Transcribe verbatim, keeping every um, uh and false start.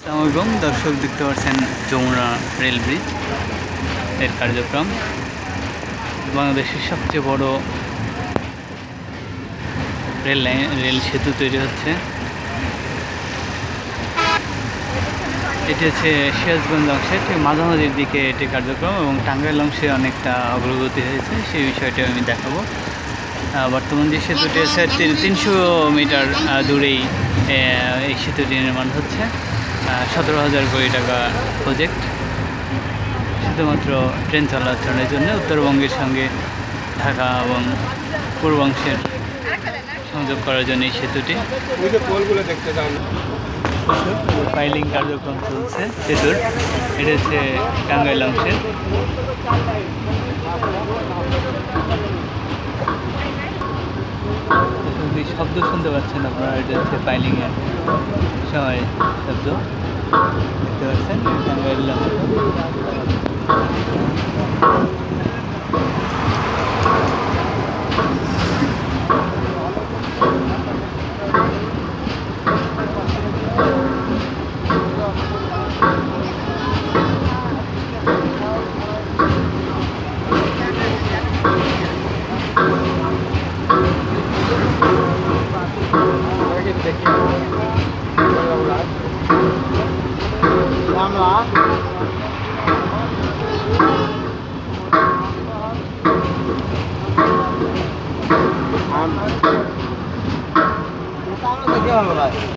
এবং দর্শক দেখতে পাচ্ছেন যমুনা রেল ব্রিজ এর কার্যক্রম বাংলাদেশের সবচেয়ে বড় রেল লাইন রেল সেতু তৈরি হচ্ছে। এটি হচ্ছে সিরাজগঞ্জ অংশে ঠিক মাঝামাঝির দিকে এটি কার্যক্রম এবং টাঙ্গাইল অংশে অনেকটা অগ্রগতি হয়েছে, সেই বিষয়টি আমি দেখাবো। বর্তমান যে সেতুটি আছে তিনশো মিটার দূরেই এই সেতুটি নির্মাণ হচ্ছে। সতেরো হাজার কোটি টাকা প্রজেক্ট, শুধুমাত্র ট্রেন চলাচলের জন্য উত্তরবঙ্গের সঙ্গে ঢাকা এবং পূর্বাংশের সংযোগ করার জন্য এই সেতুটি। ফাইলিং কার্যক্রম চলছে সেতুর। এটা হচ্ছে টাঙ্গাইল অংশের। শব্দ শুনতে পাচ্ছেন আপনারা, এটা হচ্ছে ফাইলিং এর সময় শব্দ দেখতে পাচ্ছেন টাঙ্গাইল অংশ। আমরা